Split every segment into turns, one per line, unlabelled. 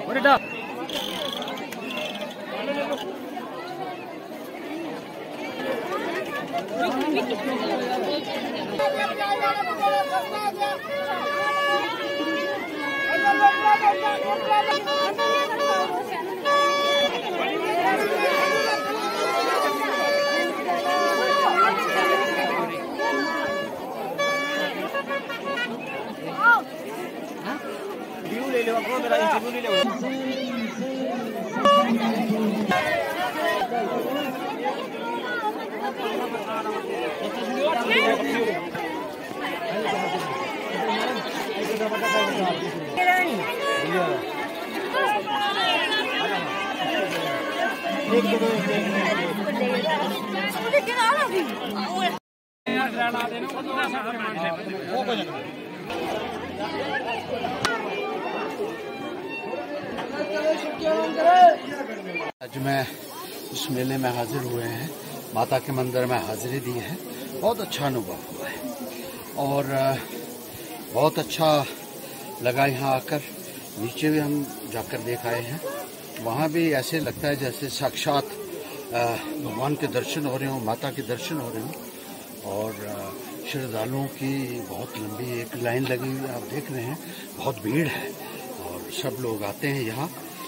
आज मैं इस मेले में हाजिर हुए हैं, माता के मंदिर में हाजिरी दी है। बहुत अच्छा अनुभव हुआ है और बहुत अच्छा लगा यहाँ आकर। नीचे भी हम जाकर देख आए हैं, वहाँ भी ऐसे लगता है जैसे साक्षात भगवान के दर्शन हो रहे हों, माता के दर्शन हो रहे हों। और श्रद्धालुओं की बहुत लंबी एक लाइन लगी हुई आप देख रहे हैं, बहुत भीड़ है और सब लोग आते हैं यहाँ,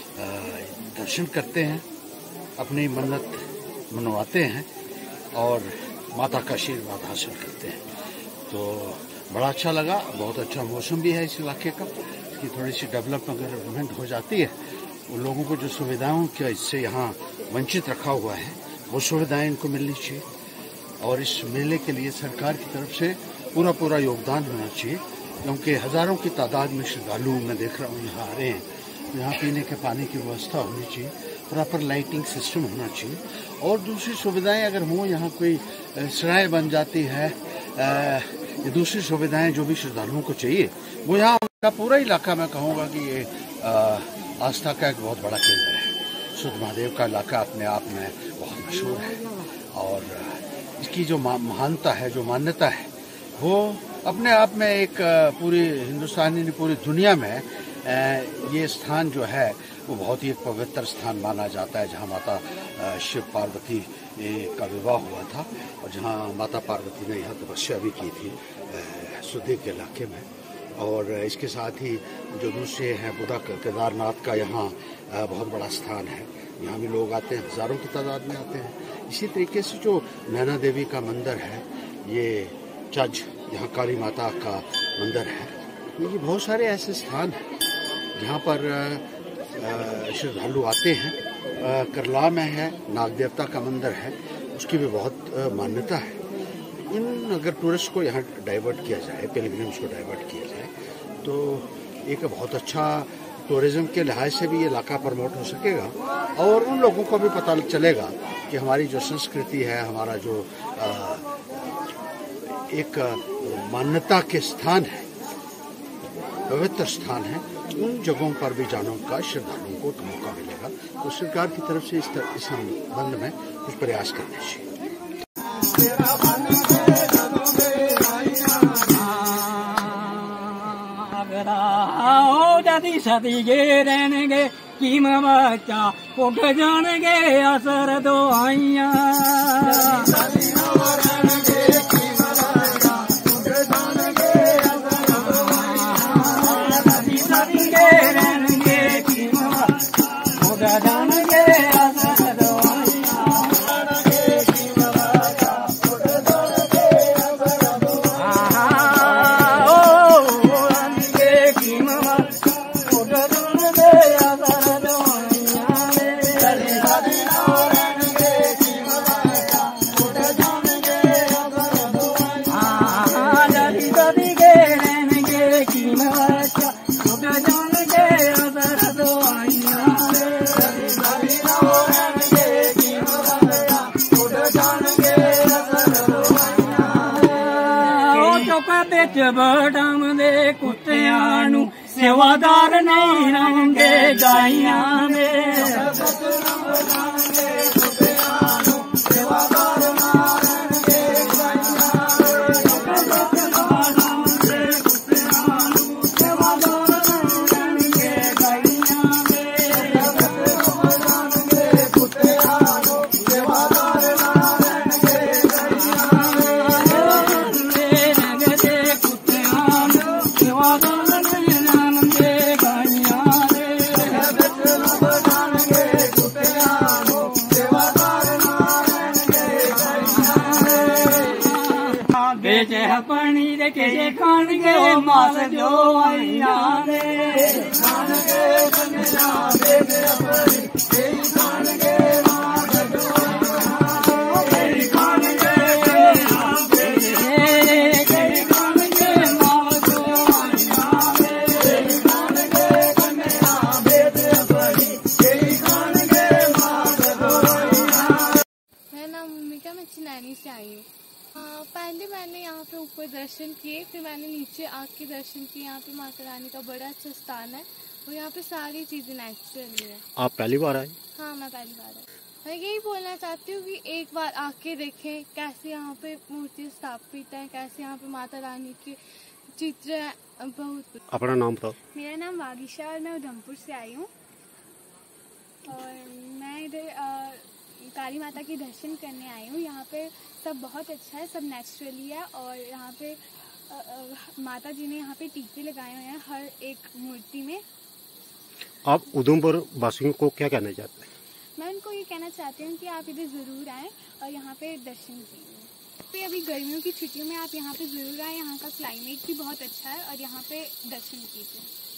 दर्शन करते हैं, अपनी मन्नत मनवाते हैं और माता का आशीर्वाद हासिल करते हैं। तो बड़ा अच्छा लगा। बहुत अच्छा मौसम भी है इस इलाके का। इसकी थोड़ी सी डेवलपमेंट हो जाती है, उन लोगों को जो सुविधाओं के इससे यहाँ वंचित रखा हुआ है वो सुविधाएं इनको मिलनी चाहिए। और इस मेले के लिए सरकार की तरफ से पूरा योगदान होना चाहिए, क्योंकि हजारों की तादाद में श्रद्धालु मैं देख रहा हूँ यहाँ आ रहे हैं। यहाँ पीने के पानी की व्यवस्था होनी चाहिए, प्रॉपर लाइटिंग सिस्टम होना चाहिए और दूसरी सुविधाएं अगर हों, यहाँ कोई सराय बन जाती है, ये दूसरी सुविधाएं जो भी श्रद्धालुओं को चाहिए वो यहाँ का पूरा इलाका मैं कहूँगा कि ये आस्था का एक बहुत बड़ा केंद्र है। शुद्ध महादेव का इलाका अपने आप में बहुत मशहूर है और इसकी जो महानता है, जो मान्यता है, वो अपने आप में एक पूरी हिंदुस्तानी पूरी दुनिया में ये स्थान जो है वो बहुत ही एक पवित्र स्थान माना जाता है, जहाँ माता शिव पार्वती का विवाह हुआ था और जहाँ माता पार्वती ने यहाँ तपस्या भी की थी सुधीर के इलाके में। और इसके साथ ही जो दूसरे हैं बुद्धा केदारनाथ का यहाँ बहुत बड़ा स्थान है, यहाँ भी लोग आते हैं, हजारों की तादाद में आते हैं। इसी तरीके से जो नैना देवी का मंदिर है, ये चज यहाँ काली माता का मंदिर है, ये बहुत सारे ऐसे स्थान हैं जहाँ पर श्रद्धालु आते हैं। करला में है नाग देवता का मंदिर है, उसकी भी बहुत मान्यता है। इन अगर टूरिस्ट को यहाँ डाइवर्ट किया जाए, पिलग्रिम्स को डाइवर्ट किया जाए, तो एक बहुत अच्छा टूरिज्म के लिहाज से भी ये इलाका प्रमोट हो सकेगा और उन लोगों को भी पता चलेगा कि हमारी जो संस्कृति है, हमारा जो एक मान्यता के स्थान है, पवित्र स्थान है, उन जगहों पर भी जाने का श्रद्धालुओं को मौका मिलेगा। तो सरकार की तरफ से इस संबंध में कुछ प्रयास करने चाहिए।
दादी सदी गे रहने कीम बच्चा उठ जाने असर दो आइया बड़म दे कुत्तियां नू सेवादार नहीं रंगे गाइयां बेचे पानी दे के खान के मास जो आईना दे खान के कन्या बेचे अपनी खान के मास जो खान के
नैनी से आई हूँ। पहले मैंने यहाँ पे ऊपर दर्शन किए, फिर मैंने नीचे आके दर्शन किए। यहाँ पे माता रानी का बड़ा अच्छा स्थान है और यहाँ पे सारी चीजें नेचुरल है।
आप पहली बार आए?
हाँ, मैं पहली बार आई। मैं यही बोलना चाहती हूँ कि एक बार आके देखें कैसे यहाँ पे मूर्ति स्थापित है, कैसे यहाँ पे माता रानी के चित्र है। बहुत।
अपना नाम बताओ।
मेरा नाम वागीशा और मैं उधमपुर से आई हूँ और मैं इधर काली माता के दर्शन करने आई हूँ। यहाँ पे सब बहुत अच्छा है, सब नेचुरली है और यहाँ पे माता जी ने यहाँ पे टीके लगाए हुए हैं हर एक मूर्ति में।
आप उधमपुर वासियों को क्या कहना चाहते हैं?
मैं उनको ये कहना चाहती हूँ कि आप इधर ज़रूर आएँ और यहाँ पे दर्शन कीजिए। अभी गर्मियों की छुट्टियों में आप यहाँ पे ज़रूर आएँ। यहाँ का क्लाइमेट भी बहुत अच्छा है और यहाँ पे दर्शन कीजिए।